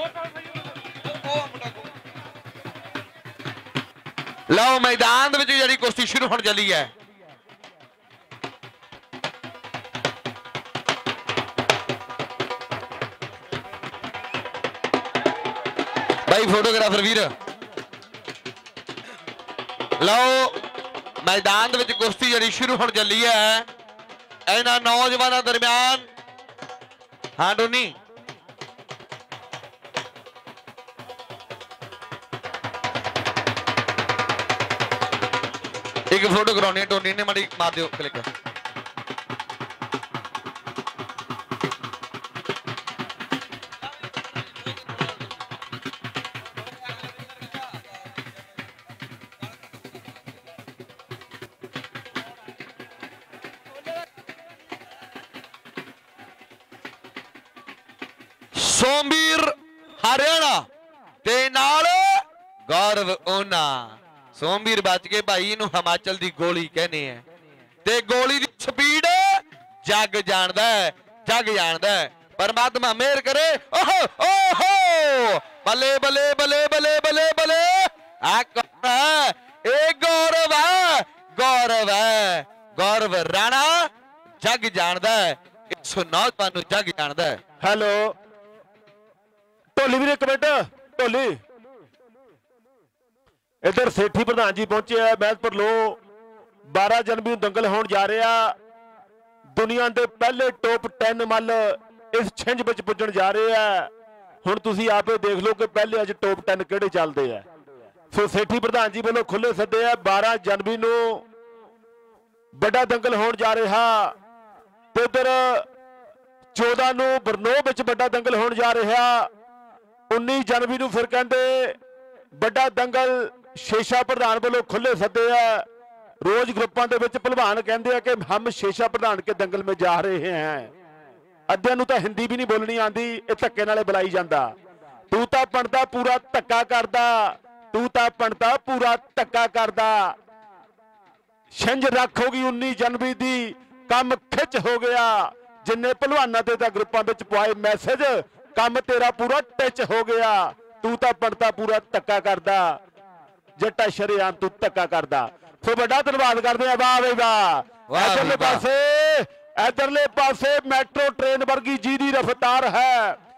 लो मैदान जी कुश्ती शुरू होने चली है। भाई फोटोग्राफर वीर लो मैदान कुश्ती जी शुरू होने चली है इन्होंने नौजवानों दरम्यान। हाँ टोनी एक फोटो करानी है। टोनी ने माड़ी मार दो क्लिक। सोमवीर हरियाणा ते नाल गौरव ओना। सोमवीर बच के भाई इनू हिमाचल दी गोली कहने हैं ते गोली दी स्पीड जग जानदा है, जग जानदा है। परमात्मा मेहर करे। ओहो ओहो बले बले बले बले बले बले ए गौरव है, गौरव है, गौरव राणा जग जानदा है। इस नौजवान जग जानदा है। हेलो ढोली भी एक मिनट ढोली इधर सेठी प्रधान जी पहुंचे है महतपुर लो। 12 जनवरी दंगल होने जा रहा। दुनिया के पहले टॉप 10 मल इस छिंज में पुजन जा रहे हैं। हुण तुसीं आपे देख लो कि पहले अज टॉप 10 किहड़े चलते हैं। सो सेठी प्रधान जी वालों खुले सदे है 12 जनवरी नूं बड़ा दंगल होने जा रहा। ते उधर 14 नूं बरनोह विच बड़ा दंगल होने जा रहा। 19 जनवरी नूं फिर कहंदे बड़ा दंगल शेषा प्रधान वालों खुले सदे है। रोज ग्रुपां दे विच भलवान कहंदे कि हम शेषा प्रधान के दंगल में जा रहे हैं। अद्धियां नूं तां हिंदी भी नहीं बोलनी आंदी, इह धक्के नाले बुलाई जांदा। तू तां पणदा पूरा धक्का करदा, तू तां पणदा पूरा धक्का करदा। छिंज रख होगी 19 जनवरी दी काम खिच हो गया। जिन्ने भलवानां ते तां ग्रुपां विच पवाए मैसेज काम तेरा पूरा टिच हो गया। तू तां पणदा पूरा धक्का करदा जट्टा शरेआम तू धक्का करदा। सो बड़ा धन्यवाद करते हैं। वाह बई वाह। इधरले पासे मैट्रो ट्रेन वर्गी जी दी रफ्तार है।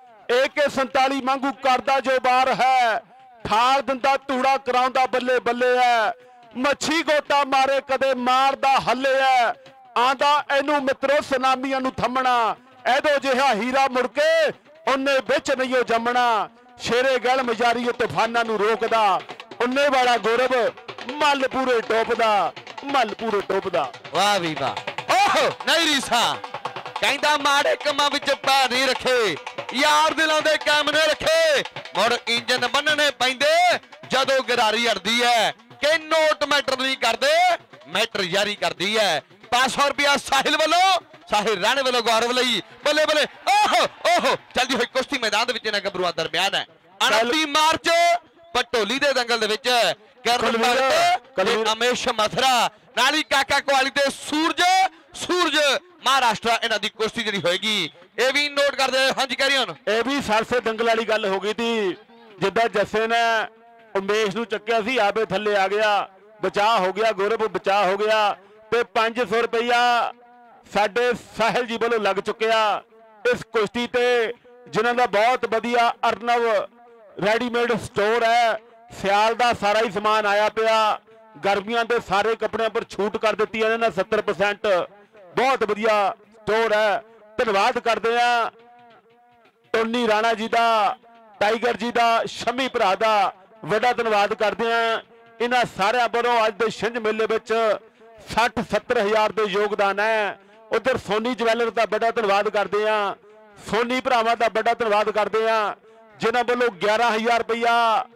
AK-47 वांगू करदा जो बार है। ठाल दिंदा धूड़ा कराउंदा बल्ले बल्ले है। मच्छी गोता मारे कदे मारदा हल्ले है। आंदा एनू मित्रो सुनामियां नू थमना। एदो जिहा हीरा मुड़के उन्ने विच नहीं जमना। शेरे गल मजारी तूफाना नू रोकदा। उन्ने वाला गौरव मल पूरे टोपदा, मल पूरे टोपदा। वाह भी वाह। ओह नहीं रीसा कहंदा माड़े कमां विच पैर नहीं रखे, यार दिलों दे काम ने रखे। मुड़ इंजन बनने पैंदे जदों गरारी अड़दी है कि नोट मैटर नहीं करदे, मैटर जारी करदी है। 500 रुपया साहिल वालों, साहिल राणे वालों गौरव लई। बल्ले बल्ले ओह ओह चलदी हुई कुश्ती मैदान दे विच इन्हां गबरूआं दरम्यान है। 29 मार्च पटोली दे दंगल दे विच करन भगत अमेश मथरा नाली काका कोवाली ते सूरज सूरज महाराष्ट्र इन्हां दी कुश्ती जिहड़ी होएगी ये भी नोट कर दे। हां जी कैरी ऑन। ये भी सरसे दंगल वाली गल हो गई थी जिद्दां जस्से ने उमेश नूं चक्किया सी आपे थल्ले आ गया, बचाव हो गया, गौरव बचाव हो गया ते 500 रुपया साडे साहिल जी वालों लग चुकिया इस कुश्ती ते जिन्हां दा बहुत वधिया अर्नव रेडीमेड स्टोर है। सियाल दा सारा ही समान आया पिया। गर्मियां दे सारे कपड़ियां पर छूट कर दी है ना 70%। बहुत वधिया स्टोर है। धन्यवाद करते हैं टोनी राणा जी का, टाइगर जी का, शमी भरा का बड़ा धन्यवाद करते हैं। इन्हां सारिਆਂ ਵੱਲੋਂ अज के छिंज मेले में 60-70 हज़ार के योगदान है। उधर सोनी ज्वैलर का बड़ा धन्यवाद करते हैं। सोनी भरावां का बड़ा धन्यवाद करते हैं जिन्हां ਵੱਲੋਂ 11,000 रुपया।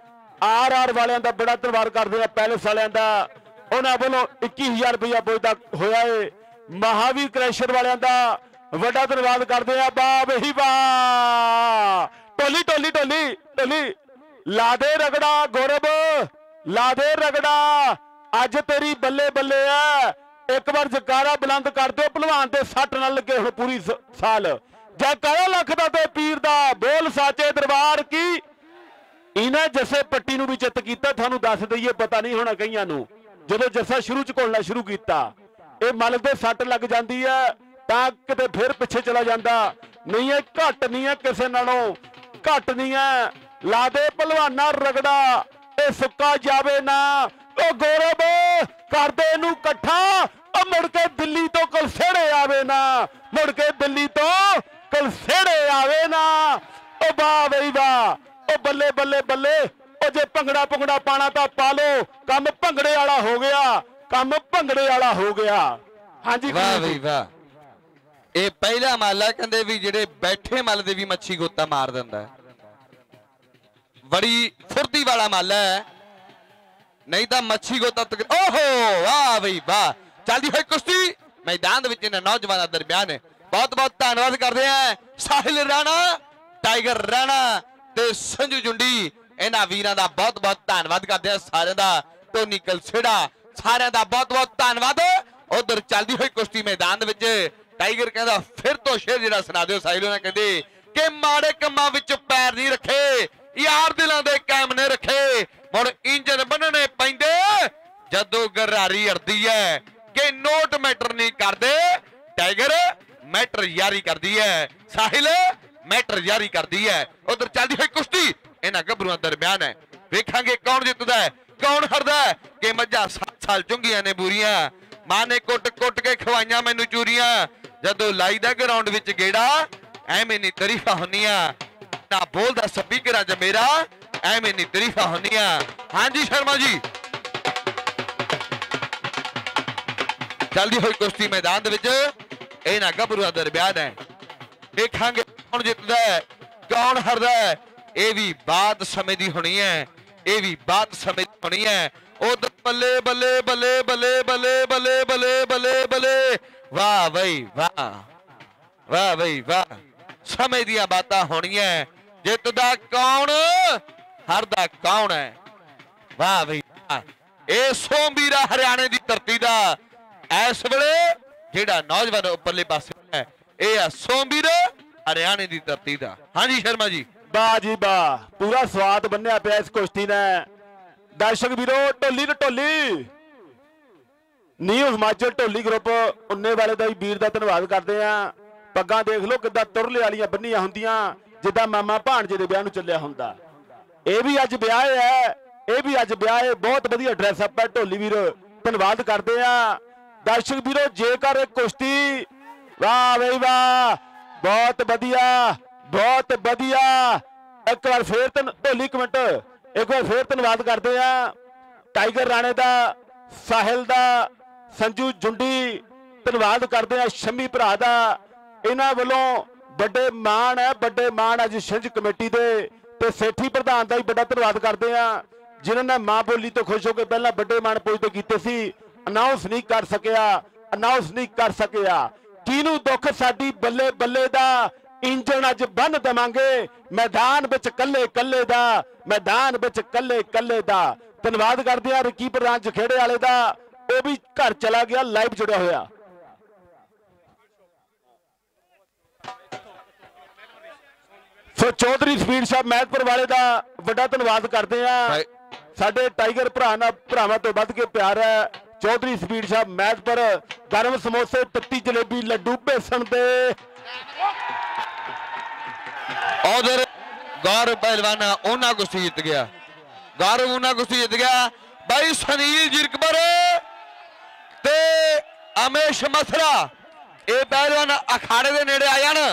RR वालियां का बड़ा धन्यवाद करते हैं। पैलेस वालियां का उन्हां ਵੱਲੋਂ 21,000 रुपया पुजदा होया है। महावीर क्रैशर वालियां का बड़ा धन्यवाद करते हैं। वाह बही वाह। टोली टोली टोली टोली ला दे रगड़ा गौरव, ला दे रगड़ा। अज तेरी बल्ले बल्ले है। एक बार जकारा बुलंद कर दो भलवान के सट न लगे हुण पूरी साल। ਜੈਕਾਰਾ ਲੱਖ ਦਾ ਤੇ ਪੀਰ ਦਾ ਬੋਲ ਸਾਚੇ ਦਰਬਾਰ ਕੀ। ਇਹਨਾਂ ਜੱਸੇ ਪੱਟੀ ਨੂੰ ਵੀ ਜਿੱਤ ਕੀਤਾ। ਤੁਹਾਨੂੰ ਦੱਸ ਦਈਏ, ਪਤਾ ਨਹੀਂ ਹੋਣਾ ਕਈਆਂ ਨੂੰ, ਜਦੋਂ ਜੱਸਾ ਸ਼ੁਰੂ ਚ ਘੁਲਣਾ ਸ਼ੁਰੂ ਕੀਤਾ ਇਹ ਮੱਲ ਦੇ ਸੱਟ ਲੱਗ ਜਾਂਦੀ ਹੈ ਤਾਂ ਕਿਤੇ ਫਿਰ ਪਿੱਛੇ ਚਲਾ ਜਾਂਦਾ। ਨਹੀਂ ਇਹ ਘੱਟ ਨਹੀਂ ਹੈ, ਕਿਸੇ ਨਾਲੋਂ ਘੱਟ ਨਹੀਂ ਹੈ। ਲਾ ਦੇ ਭਲਵਾਨਾ ਰਗੜਾ, ਇਹ ਸੁੱਕਾ ਜਾਵੇ ਨਾ। ਉਹ ਗੌਰਵ ਕਰਦੇ ਇਹਨੂੰ ਇਕੱਠਾ, ਉਹ ਮੁੜ ਕੇ ਦਿੱਲੀ ਤੋਂ ਕਲਸੇੜੇ ਆਵੇ ਨਾ, ਮੁੜ ਕੇ ਦਿੱਲੀ ਤੋਂ ਕਲਸੇੜੇ ਆਵੇ ਨਾ। ਉਹ ਵਾਹ ਬਈ ਵਾਹ, ਉਹ ਬੱਲੇ ਬੱਲੇ ਬੱਲੇ। ਉਹ ਜੇ ਭੰਗੜਾ ਭੁੰਗੜਾ ਪਾਣਾ ਤਾਂ ਪਾ ਲੋ, ਕੰਮ ਭੰਗੜੇ ਵਾਲਾ ਹੋ ਗਿਆ, ਕੰਮ ਭੰਗੜੇ ਵਾਲਾ ਹੋ ਗਿਆ। ਹਾਂਜੀ ਵਾਹ ਬਈ ਵਾਹ, ਇਹ ਪਹਿਲਾ ਮੱਲ ਹੈ ਕਹਿੰਦੇ ਵੀ ਜਿਹੜੇ ਬੈਠੇ ਮੱਲ ਦੇ ਵੀ ਮੱਛੀ ਗੋਤਾ ਮਾਰ ਦਿੰਦਾ। ਬੜੀ ਫੁਰਤੀ ਵਾਲਾ ਮੱਲ ਹੈ, ਨਹੀਂ ਤਾਂ ਮੱਛੀ ਗੋਤਾ ਓਹੋ ਵਾਹ ਬਈ ਵਾਹ। ਚੱਲਦੀ ਹੋਈ ਕੁਸ਼ਤੀ ਮੈਦਾਨ ਦੇ ਵਿੱਚ ਇਹਨਾਂ ਨੌਜਵਾਨਾਂ ਦਰਮਿਆਨ। ਬਹੁਤ ਬਹੁਤ ਧੰਨਵਾਦ ਕਰਦੇ ਆ ਸਾਹਿਲ ਰਾਣਾ, ਟਾਈਗਰ ਰਾਣਾ ਤੇ ਸੰਜੂ ਜੁੰਡੀ, ਇਹਨਾਂ ਵੀਰਾਂ ਦਾ ਬਹੁਤ ਬਹੁਤ ਧੰਨਵਾਦ ਕਰਦੇ ਆ ਸਾਰਿਆਂ ਦਾ। ਟੋਨੀ ਕਲਸੇੜਾ, ਸਾਰਿਆਂ ਦਾ ਬਹੁਤ ਬਹੁਤ ਧੰਨਵਾਦ। ਉਧਰ ਚੱਲਦੀ ਹੋਈ ਕੁਸ਼ਤੀ ਮੈਦਾਨ ਦੇ ਵਿੱਚ ਟਾਈਗਰ ਕਹਿੰਦਾ ਫਿਰ ਤੋਂ ਸ਼ੇਰ ਜਿਹੜਾ ਸੁਣਾ ਦਿਓ ਸਾਹਿਲ ਹੋਣਾ। ਕਹਿੰਦੇ ਕਿ ਮਾੜੇ ਕੰਮਾਂ ਵਿੱਚ ਪੈਰ ਨਹੀਂ ਰੱਖੇ, ਯਾਰ ਦਿਲਾਂ ਦੇ ਕਾਇਮ ਨੇ ਰੱਖੇ। ਮੁੜ ਇੰਜਨ ਬੰਨਣੇ ਪੈਂਦੇ ਜਦੋਂ ਗਰਾਰੀ ਅੜਦੀ ਹੈ, ਕਿ ਨੋਟ ਮੈਟਰ ਨਹੀਂ ਕਰਦੇ। ਟਾਈਗਰ ਮੈਟਰ ਯਾਰੀ ਕਰਦੀ ਹੈ, ਸਾਹਿਲ ਮੈਟਰ ਯਾਰੀ ਕਰਦੀ ਹੈ। ਉਧਰ ਚੱਲਦੀ ਹੋਈ ਕੁਸ਼ਤੀ ਇਹਨਾਂ ਗੱਭਰੂਆਂ ਦਰਮਿਆਨ ਹੈ। ਵੇਖਾਂਗੇ ਕੌਣ ਜਿੱਤਦਾ ਹੈ, ਕੌਣ ਹਰਦਾ ਹੈ। ਕਿ ਮੱਝਾਂ 7 ਸਾਲ ਚੁੰਗੀਆਂ ਨੇ ਬੂਰੀਆਂ, ਮਾਂ ਨੇ ਕੁੱਟ ਕੁੱਟ ਕੇ ਖਵਾਈਆਂ ਮੈਨੂੰ ਚੂਰੀਆਂ। ਜਦੋਂ ਲਾਈਦਾ ਗਰਾਊਂਡ ਵਿੱਚ ਗੇੜਾ ਐਵੇਂ ਨਹੀਂ ਤਾਰੀਫਾਂ ਹੁੰਦੀਆਂ, ਨਾ ਬੋਲਦਾ ਸਪੀਕਰ ਅੱਜ ਮੇਰਾ ਐਵੇਂ ਨਹੀਂ ਤਾਰੀਫਾਂ ਹੁੰਦੀਆਂ। ਹਾਂਜੀ ਸ਼ਰਮਾ ਜੀ, ਚੱਲਦੀ ਹੋਈ ਕੁਸ਼ਤੀ ਮੈਦਾਨ ਦੇ ਵਿੱਚ ਇਹਨਾਂ ਗੱਭਰੂਆਂ ਦਰਮਿਆਨ ਹੈ। ਦੇਖਾਂਗੇ ਕੌਣ ਜਿੱਤਦਾ ਹੈ, ਕੌਣ ਹਰਦਾ ਹੈ। ਇਹ ਵੀ ਬਾਤ ਸਮੇਂ ਦੀ ਹੋਣੀ ਹੈ, ਇਹ ਵੀ ਬਾਤ ਸਮੇਂ ਦੀ ਹੋਣੀ ਹੈ। ਉਧਰ ਬੱਲੇ ਬੱਲੇ ਬੱਲੇ ਬੱਲੇ ਬੱਲੇ ਬੱਲੇ ਬੱਲੇ ਬੱਲੇ ਬੱਲੇ, ਵਾਹ ਬਈ ਵਾਹ, ਵਾਹ ਬਈ ਵਾਹ। ਸਮੇਂ ਦੀਆਂ ਬਾਤਾਂ ਹੋਣੀਆਂ, ਜਿੱਤਦਾ ਕੌਣ, ਹਰਦਾ ਕੌਣ ਹੈ। ਵਾਹ ਬਈ ਵਾਹ। ਇਹ ਸੋਮਵੀਰਾ ਹਰਿਆਣੇ ਦੀ ਧਰਤੀ ਦਾ ਇਸ ਵੇਲੇ ਜਿਹੜਾ ਨੌਜਵਾਨ ਉੱਪਰਲੇ ਪਾਸੇ ਹੈ, ਇਹ ਆ ਸੋਮਵੀਰਾ ਹਰਿਆਣੇ ਦੀ ਧਰਤੀ ਦਾ। ਹਾਂਜੀ ਸ਼ਰਮਾ ਜੀ, ਵਾਹ ਜੀ ਵਾਹ, ਪੂਰਾ ਸਵਾਦ ਬੰਨਿਆ ਪਿਆ ਇਸ ਕੁਸ਼ਤੀ ਨੇ। ਦਰਸ਼ਕ ਵੀਰੋ, ਢੋਲੀ ਤੇ ਢੋਲੀ ਨਿਊ ਹਿਮਾਚਲ ਢੋਲੀ ਗਰੁੱਪ ਉन्ने ਵਾਲੇ ਦਾ ਵੀ ਵੀਰ ਦਾ ਧੰਨਵਾਦ ਕਰਦੇ ਆ। ਪੱਗਾਂ ਦੇਖ ਲਓ ਕਿੱਦਾਂ ਤੁਰਲੇ ਵਾਲੀਆਂ ਬੰਨੀਆਂ ਹੁੰਦੀਆਂ, ਜਿੱਦਾਂ ਮਾਮਾ ਭਾਣਜੇ ਦੇ ਵਿਆਹ ਨੂੰ ਚੱਲਿਆ ਹੁੰਦਾ। ਇਹ ਵੀ ਅੱਜ ਵਿਆਹ ਹੈ, ਇਹ ਵੀ ਅੱਜ ਵਿਆਹ ਹੈ। ਬਹੁਤ ਵਧੀਆ ਡਰੈਸ ਅਪ ਹੈ ਢੋਲੀ ਵੀਰ, ਧੰਨਵਾਦ ਕਰਦੇ ਆ। ਦਰਸ਼ਕ ਵੀਰੋ, ਜੇਕਰ ਇਹ ਕੁਸ਼ਤੀ, ਵਾਹ ਬਈ ਵਾਹ, ਬਹੁਤ ਵਧੀਆ ਬਹੁਤ ਵਧੀਆ। ਇੱਕ ਵਾਰ ਫੇਰ ਢੋਲੀ ਇੱਕ ਮਿੰਟ, ਇੱਕ ਵਾਰ ਫੇਰ ਧੰਨਵਾਦ ਕਰਦੇ ਆ ਟਾਈਗਰ ਰਾਣੇ ਦਾ, ਸਾਹਿਲ ਦਾ, ਸੰਜੂ ਜੁੰਡੀ, ਧੰਨਵਾਦ ਕਰਦੇ ਆ ਸ਼ੰਮੀ ਭਰਾ ਦਾ। ਇਹਨਾਂ ਵੱਲੋਂ ਵੱਡੇ ਮਾਣ ਹੈ, ਵੱਡੇ ਮਾਣ ਅੱਜ ਛਿੰਝ ਕਮੇਟੀ ਦੇ ਤੇ ਸੇਠੀ ਪ੍ਰਧਾਨ ਦਾ ਵੀ ਵੱਡਾ ਧੰਨਵਾਦ ਕਰਦੇ ਆ, ਜਿਨ੍ਹਾਂ ਨੇ ਮਾਂ ਬੋਲੀ ਤੋਂ ਖੁਸ਼ ਹੋ ਕੇ ਪਹਿਲਾਂ ਵੱਡੇ ਮਾਣ ਪੁੱਜਦੇ ਕੀਤੇ ਸੀ। ਅਨਾਉਂਸ ਨਹੀਂ ਕਰ ਸਕਿਆ, ਅਨਾਉਂਸ ਨਹੀਂ ਕਰ ਸਕਿਆ। ਕਿਹਨੂੰ ਦੁੱਖ ਸਾਡੀ ਬੱਲੇ ਬੱਲੇ ਦਾ, ਇੰਜਣ ਅੱਜ ਬੰਨ ਦੇਵਾਂਗੇ ਮੈਦਾਨ ਵਿੱਚ ਕੱਲੇ ਕੱਲੇ ਦਾ, ਮੈਦਾਨ ਵਿੱਚ ਕੱਲੇ ਕੱਲੇ ਦਾ। ਧੰਨਵਾਦ ਕਰਦੇ ਆ ਰਿੱਕੀ ਪ੍ਰਧਾਨ ਜਖੇੜੇ ਵਾਲੇ ਦਾ, ਉਹ ਵੀ ਘਰ ਚਲਾ ਗਿਆ, ਲਾਈਵ ਜੁੜਿਆ ਹੋਇਆ। ਸੋ ਚੌਧਰੀ ਸਪੀਡ ਸਾਹਿਬ ਮਹਿਤਪੁਰ ਵਾਲੇ ਦਾ ਵੱਡਾ ਧੰਨਵਾਦ ਕਰਦੇ ਆ। ਸਾਡੇ ਟਾਈਗਰ ਭਰਾਵਾਂ ਤੋਂ ਵੱਧ ਕੇ ਪਿਆਰ ਹੈ। ਚੌਧਰੀ ਸਪੀਡ ਸਾਹਿਬ ਮਹਿਤਪੁਰ, ਗਰਮ ਸਮੋਸੇ, ਤੱਤੀ ਜਲੇਬੀ, ਲੱਡੂ ਬੇਸਣ ਦੇ। ਉਧਰ ਗੌਰਵ ਪਹਿਲਵਾਨ ਉਹਨਾਂ ਕੁਸ਼ਤੀ ਜਿੱਤ ਗਿਆ, ਗੌਰਵ ਉਹਨਾਂ ਕੁਸ਼ਤੀ ਜਿੱਤ ਗਿਆ। ਬਾਈ ਸੁਨੀਲ ਜਿਰਕਪੁਰ ਤੇ ਅਮੇਸ਼ ਮਥਰਾ, ਇਹ ਪਹਿਲਵਾਨ ਅਖਾੜੇ ਦੇ ਨੇੜੇ ਆ ਜਾਣ।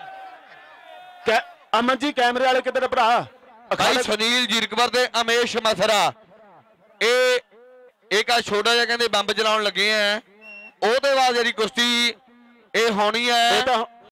ਅਮਨ ਜੀ ਕੈਮਰੇ ਵਾਲੇ ਕਿਤੇ ਨੇ ਭਰਾ, ਬਾਈ ਸੁਨੀਲ ਜਿਰਕਪੁਰ ਤੇ ਅਮੇਸ਼ ਮਥਰਾ, ਇਹ ਇੱਕ ਆ ਛੋਟਾ ਜਿਹਾ ਕਹਿੰਦੇ ਬੰਬ ਚਲਾਉਣ ਲੱਗੇ ਆ। ਉਹਦੇ ਬਾਅਦ ਜਿਹੜੀ ਕੁਸ਼ਤੀ ਇਹ ਹੋਣੀ ਹੈ।